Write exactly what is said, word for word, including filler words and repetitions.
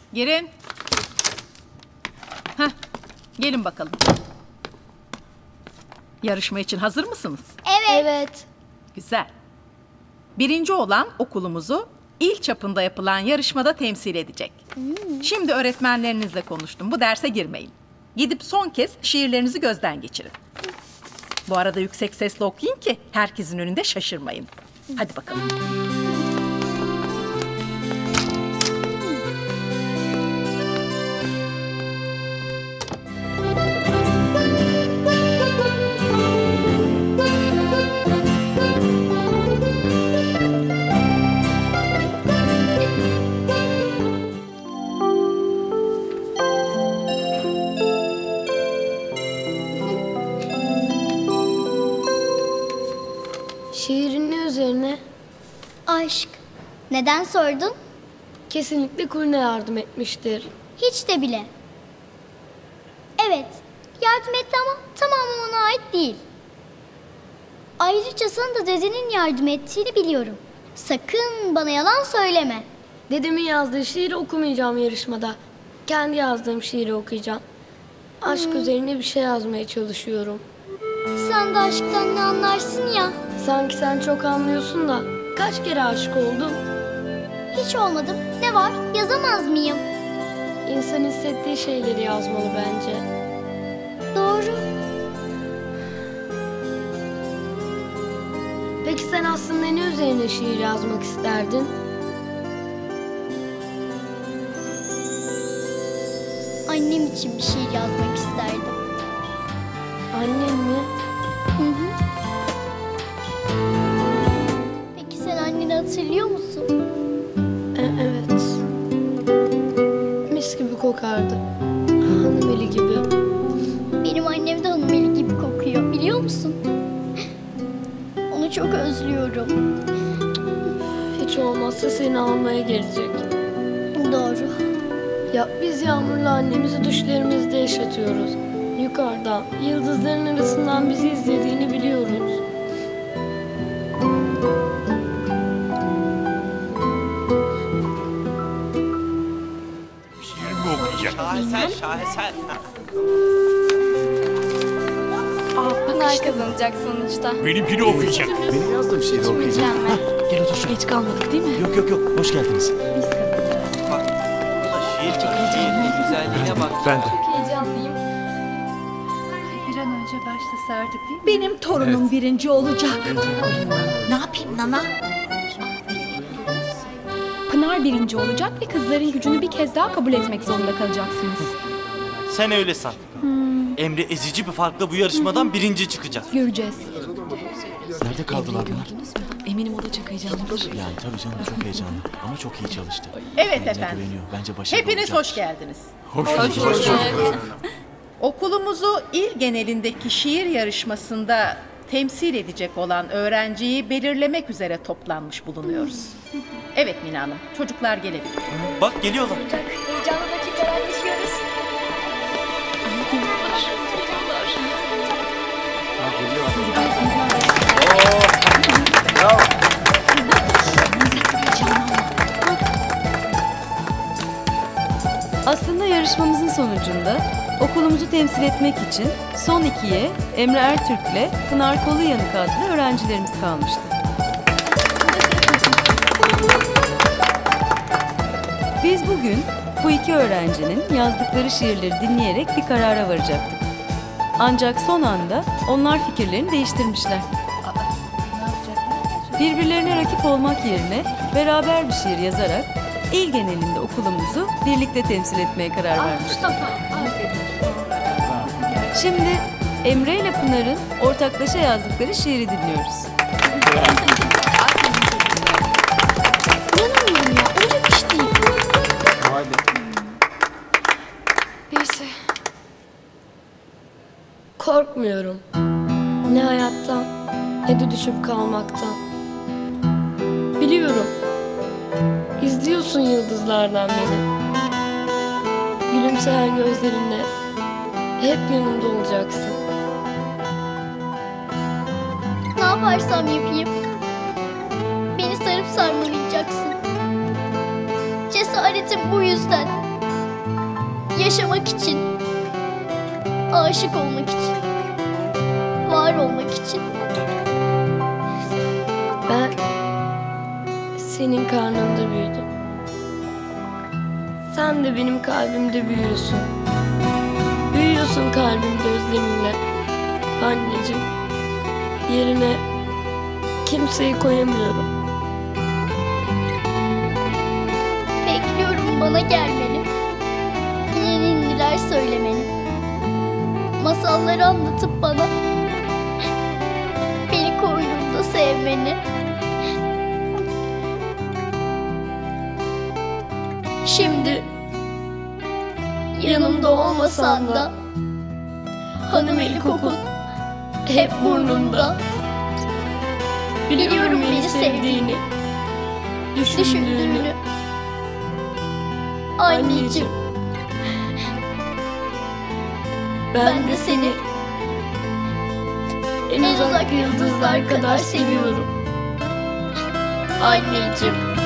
Girin. Heh, gelin bakalım. Yarışma için hazır mısınız? Evet. Evet. Güzel. Birinci olan okulumuzu il çapında yapılan yarışmada temsil edecek. Hmm. Şimdi öğretmenlerinizle konuştum. Bu derse girmeyin. Gidip son kez şiirlerinizi gözden geçirin. Bu arada yüksek sesle okuyun ki herkesin önünde şaşırmayın. Hadi bakalım. Şiirin ne üzerine? Aşk. Neden sordun? Kesinlikle Kulina yardım etmiştir. Hiç de bile. Evet, yardım etti ama tamamen ona ait değil. Ayrıca sana da dedenin yardım ettiğini biliyorum. Sakın bana yalan söyleme. Dedemin yazdığı şiiri okumayacağım yarışmada. Kendi yazdığım şiiri okuyacağım. Aşk hmm. üzerine bir şey yazmaya çalışıyorum. Sen de aşktan ne anlarsın ya? Sanki sen çok anlıyorsun da kaç kere aşık oldun? Hiç olmadım. Ne var? Yazamaz mıyım? İnsan hissettiği şeyleri yazmalı bence. Doğru. Peki sen aslında ne üzerine şiir yazmak isterdin? Annem için bir şiir yazmak isterdim. Annen mi? Hı hı. Peki sen anneni hatırlıyor musun? E, evet. Mis gibi kokardı. Hanımeli gibi. Benim annem de hanımeli gibi kokuyor, biliyor musun? Onu çok özlüyorum. Hiç olmazsa seni almaya gelecek. Doğru. Ya biz Yağmur'la annemizi düşlerimizde yaşatıyoruz. Yukarıdan, yıldızların arasından bizi izlediğini biliyoruz. Şiir mi okuyacak? Şaheser, şaheser. Aa, Pınar kazanacak sonuçta. Benimkini okuyacak. Benim yazdığım şiiri okuyacak. Gel otur şuraya. Geç kalmadık değil mi? Yok yok yok, hoş geldiniz. Biz kazanacağız. Bak, bu da şiir çok şiirin güzelliğine bak. Ben de. Çok heyecanlıyım. Bir an önce başlasa artık değil mi? Benim torunum evet. birinci olacak. Ne yapayım Nana? Pınar birinci olacak ve kızların gücünü bir kez daha kabul etmek zorunda kalacaksınız. Sen öyle san. Hmm. Emre ezici bir farkla bu yarışmadan hmm. birinci çıkacak. Göreceğiz. Nerede kaldılar bunlar? Eminim o da çok heyecanlıdır. Yani tabii canım, çok heyecanlı ama çok iyi çalıştı. Evet Kendine efendim. güveniyor. Bence başarılı Hepiniz olacak. hoş geldiniz. Hoş, hoş, hoş, hoş bulduk. Okulumuzu il genelindeki şiir yarışmasında temsil edecek olan öğrenciyi belirlemek üzere toplanmış bulunuyoruz. Evet Mina Hanım, çocuklar gelebilir. Bak geliyorlar. Heyecanlı dakikalar yaşıyoruz. Aslında yarışmamızın sonucunda okulumuzu temsil etmek için son ikiye Emre Ertürk'le Pınar Koluyanık adlı öğrencilerimiz kalmıştı. Biz bugün bu iki öğrencinin yazdıkları şiirleri dinleyerek bir karara varacaktık. Ancak son anda onlar fikirlerini değiştirmişler. Birbirlerine rakip olmak yerine beraber bir şiir yazarak il genelinde okulumuzu birlikte temsil etmeye karar vermişler. Şimdi Emre ile Pınar'ın ortaklaşa yazdıkları şiiri dinliyoruz. İnanamıyorum ya, olacak iş değil. Neyse. Korkmuyorum. Ne hayattan, ne de düşüp kalmaktan. Biliyorum. İzliyorsun yıldızlardan beni. Gülümseyen gözlerinle hep yanımda olacaksın. Ne yaparsam yapayım, beni sarıp sarmalayacaksın. Cesaretim bu yüzden. Yaşamak için. Aşık olmak için. Var olmak için. Ben senin karnında büyüdüm. Sen de benim kalbimde büyüyorsun. Büyüyorsun kalbimde özleminle. Anneciğim, yerine kimseyi koyamıyorum. Bekliyorum bana gelmeni. Yine ninniler söylemeni. Masalları anlatıp bana beni koynunda sevmeni. Şimdi yanımda olmasan da hanım eli kokun hep burnumda. Biliyorum beni sevdiğini, düşündüğünü. Anneciğim, ben de seni en uzak yıldızlar kadar seviyorum. Anneciğim.